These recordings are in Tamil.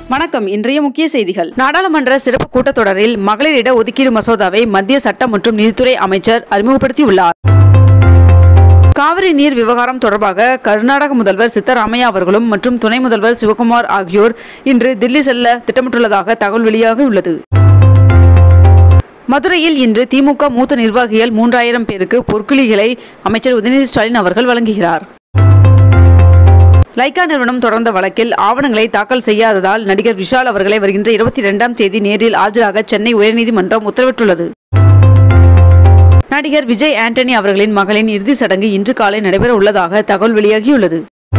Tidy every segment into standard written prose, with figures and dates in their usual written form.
வணக்கம். இன்றைய முக்கிய செய்திகள். நாடாளுமன்ற சிறப்பு கூட்டத்தொடரில் மகளிர் இட ஒதுக்கீடு மசோதாவை மத்திய சட்டம் மற்றும் நீதித்துறை அமைச்சர் அறிமுகப்படுத்தியுள்ளார். காவிரி நீர் விவகாரம் தொடர்பாக கர்நாடக முதல்வர் சித்தராமையா அவர்களும் மற்றும் துணை முதல்வர் சிவகுமார் ஆகியோர் இன்று தில்லி செல்ல திட்டமிட்டுள்ளதாக தகவல் வெளியாகியுள்ளது. மதுரையில் இன்று திமுக மூத்த நிர்வாகிகள் 3000 பேருக்கு பொற்குழிகளை அமைச்சர் உதயநிதி ஸ்டாலின் அவர்கள் வழங்குகிறார். லைகா நிறுவனம் தொடர்ந்த வழக்கில் ஆவணங்களை தாக்கல் செய்யாததால் நடிகர் விஷால் அவர்களை வருகின்ற 22ஆம் தேதி நேரில் ஆஜராக சென்னை உயர்நீதிமன்றம் உத்தரவிட்டுள்ளது. நடிகர் விஜய் ஆண்டனி அவர்களின் மகளின் இறுதி சடங்கு இன்று காலை நடைபெற உள்ளதாக தகவல் வெளியாகியுள்ளது.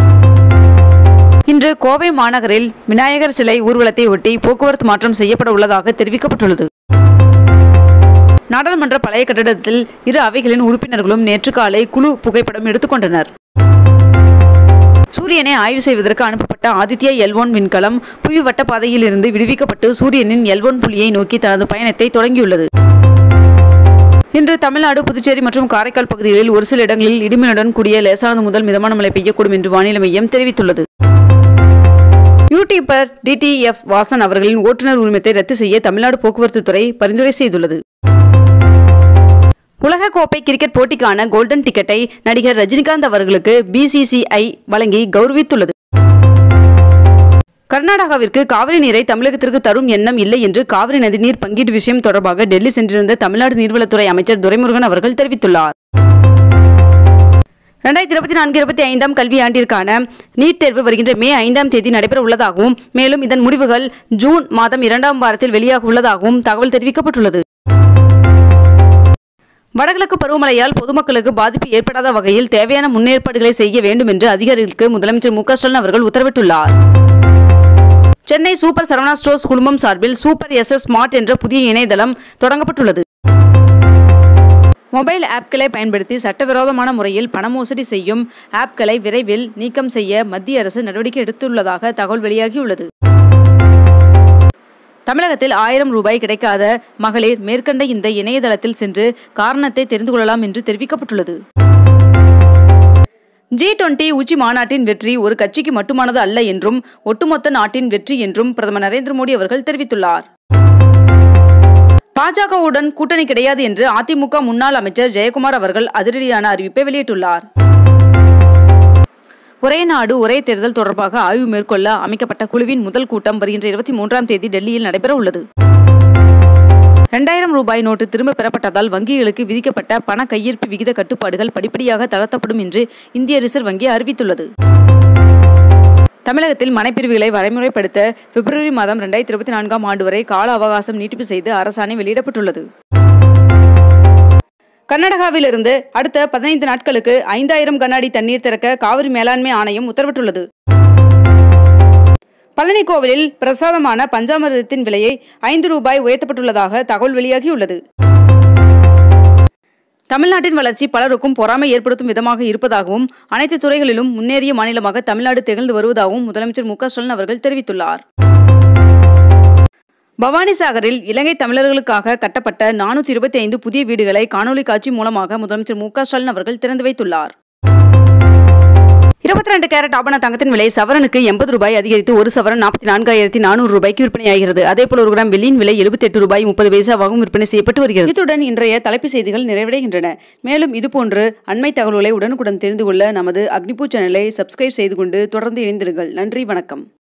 இன்று கோவை மாநகரில் விநாயகர் சிலை ஊர்வலத்தை ஒட்டி போக்குவரத்து மாற்றம் செய்யப்பட உள்ளதாக தெரிவிக்கப்பட்டுள்ளது. நாடாளுமன்ற பழைய கட்டிடத்தில் இரு அவைகளின் உறுப்பினர்களும் நேற்று காலை குழு புகைப்படம் எடுத்துக்கொண்டனர். சூரியனை ஆய்வு செய்வதற்கு அனுப்பப்பட்ட ஆதித்யா L1 விண்கலம் புவி வட்ட பாதையில் இருந்து விடுவிக்கப்பட்டு சூரியனின் L1 புள்ளியை நோக்கி தனது பயணத்தை தொடங்கியுள்ளது. இன்று தமிழ்நாடு, புதுச்சேரி மற்றும் காரைக்கால் பகுதிகளில் ஒரு சில இடங்களில் இடிமின்னுடன் கூடிய லேசானது முதல் மிதமான மழை பெய்யக்கூடும் என்று வானிலை மையம் தெரிவித்துள்ளது. யூடியூபர் DTF வாசன் அவர்களின் ஓட்டுநர் உரிமத்தை ரத்து செய்ய தமிழ்நாடு போக்குவரத்து துறை பரிந்துரை செய்துள்ளது. உலகக்கோப்பை கிரிக்கெட் போட்டிக்கான கோல்டன் டிக்கெட்டை நடிகர் ரஜினிகாந்த் அவர்களுக்கு BCCI வழங்கி கௌரவித்துள்ளது. கர்நாடகாவிற்கு காவிரி நீரை தமிழகத்திற்கு தரும் எண்ணம் இல்லை என்று காவிரி நதிநீர் பங்கீடு விஷயம் தொடர்பாக டெல்லி சென்றிருந்த தமிழ்நாடு நீர்வளத்துறை அமைச்சர் துரைமுருகன் அவர்கள் தெரிவித்துள்ளார். 2024-25 கல்வியாண்டிற்கான நீட் தேர்வு வருகின்ற மே 5ஆம் தேதி நடைபெற உள்ளதாகவும் மேலும் இதன் முடிவுகள் ஜூன் மாதம் 2ஆம் வாரத்தில் வெளியாக உள்ளதாகவும் தகவல் தெரிவிக்கப்பட்டுள்ளது. வடகிழக்கு பருவமழையால் பொதுமக்களுக்கு பாதிப்பு ஏற்படாத வகையில் தேவையான முன்னேற்பாடுகளை செய்ய வேண்டும் என்று அதிகாரிகளுக்கு முதலமைச்சர் MK அவர்கள் உத்தரவிட்டுள்ளார். சென்னை சூப்பர் சரவணா ஸ்டோர்ஸ் குழுமம் சார்பில் சூப்பர் SS ஸ்மார்ட் என்ற புதிய இணையதளம் தொடங்கப்பட்டுள்ளது. மொபைல் ஆப்களை பயன்படுத்தி சட்டவிரோதமான முறையில் பண மோசடி செய்யும் ஆப்களை விரைவில் நீக்கம் செய்ய மத்திய அரசு நடவடிக்கை எடுத்துள்ளதாக தகவல் வெளியாகியுள்ளது. தமிழகத்தில் 1000 ரூபாய் கிடைக்காத மகளிர் மேற்கண்ட இந்த இணையதளத்தில் சென்று காரணத்தை தெரிந்து கொள்ளலாம் என்று தெரிவிக்கப்பட்டுள்ளது. G20 உச்சி மாநாட்டின் வெற்றி ஒரு கட்சிக்கு மட்டுமானது அல்ல என்றும் ஒட்டுமொத்த நாட்டின் வெற்றி என்றும் பிரதமர் நரேந்திர மோடி அவர்கள் தெரிவித்துள்ளார். பாஜகவுடன் கூட்டணி கிடையாது என்று அதிமுக முன்னாள் அமைச்சர் ஜெயக்குமார் அவர்கள் அதிரடியான அறிவிப்பை வெளியிட்டுள்ளார். ஒரே நாடு ஒரே தேர்தல் தொடர்பாக ஆய்வு மேற்கொள்ள அமைக்கப்பட்ட குழுவின் முதல் கூட்டம் வருகின்ற 23ஆம் தேதி டெல்லியில் நடைபெற உள்ளது. 2000 ரூபாய் நோட்டு திரும்ப பெறப்பட்டதால் வங்கிகளுக்கு விதிக்கப்பட்ட பண கையிருப்பு விகித கட்டுப்பாடுகள் படிப்படியாக தளர்த்தப்படும் என்று இந்திய ரிசர்வ் வங்கி அறிவித்துள்ளது. தமிழகத்தில் மனைப்பிரிவுகளை வரைமுறைப்படுத்த பிப்ரவரி மாதம் 2024ஆம் ஆண்டு வரை கால அவகாசம் நீட்டிப்பு செய்து அரசாணை வெளியிடப்பட்டுள்ளது. கர்நாடகாவிலிருந்து அடுத்த 15 நாட்களுக்கு 5000 கன அடி தண்ணீர் திறக்க காவிரி மேலாண்மை ஆணையம் உத்தரவிட்டுள்ளது. பழனி கோவிலில் பிரசாதமான பஞ்சாமிர்தத்தின் விலையை 5 ரூபாய் உயர்த்தப்பட்டுள்ளதாக தகவல் வெளியாகியுள்ளது. தமிழ்நாட்டின் வளர்ச்சி பலருக்கும் பொறாமை ஏற்படுத்தும் விதமாக இருப்பதாகவும் அனைத்து துறைகளிலும் முன்னேறிய மாநிலமாக தமிழ்நாடு திகழ்ந்து வருவதாகவும் முதலமைச்சர் MK அவர்கள் தெரிவித்துள்ளார். பவானிசாகரில் இலங்கை தமிழர்களுக்காக கட்டப்பட்ட 425 புதிய வீடுகளை காணொலி காட்சி மூலமாக முதலமைச்சர் MK அவர்கள் திறந்து வைத்துள்ளார். 22 கேரட் ஆபண தங்கத்தின் விலை சவரனுக்கு 80 ரூபாய் அதிகரித்து ஒரு சவரன் 44,400 ரூபாய்க்கு விற்பனையாகிறது. அதேபோல் 1 கிராம் வெள்ளியின் விலை 78 ரூபாய் 30 பைசாவாகவும் விற்பனை செய்யப்பட்டு வருகிறது. இத்துடன் இன்றைய தலைப்பு செய்திகள் நிறைவடைகின்றன. மேலும் இதுபோன்று அண்மை தகவல்களை உடனுக்குடன் தெரிந்து கொள்ள நமது அக்னிபூ சேனலை சப்ஸ்கிரைப் செய்து கொண்டு தொடர்ந்து இணைந்திருங்கள். நன்றி, வணக்கம்.